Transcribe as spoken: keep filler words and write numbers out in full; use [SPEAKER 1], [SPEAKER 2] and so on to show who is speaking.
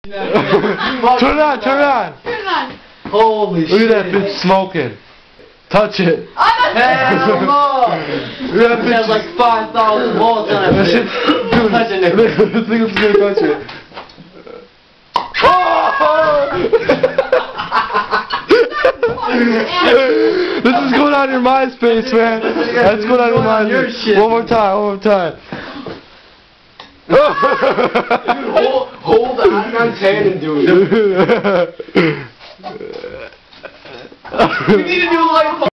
[SPEAKER 1] Turn it on, turn it on.
[SPEAKER 2] Turn it on.
[SPEAKER 3] Holy
[SPEAKER 1] Look
[SPEAKER 3] shit.
[SPEAKER 1] at that bitch smoking. Touch it.
[SPEAKER 3] Hell no.
[SPEAKER 1] Look at that
[SPEAKER 3] It has
[SPEAKER 1] bitch.
[SPEAKER 3] like five thousand volts on
[SPEAKER 1] That
[SPEAKER 3] it.
[SPEAKER 1] shit. Dude,
[SPEAKER 3] Touch it, Nick.
[SPEAKER 1] this nigga's gonna touch it. This is going on your MySpace, man. That's going on your MySpace. One more time, one more time.
[SPEAKER 3] Dude, hold, hold Adnan's hand and do it. We need to do a light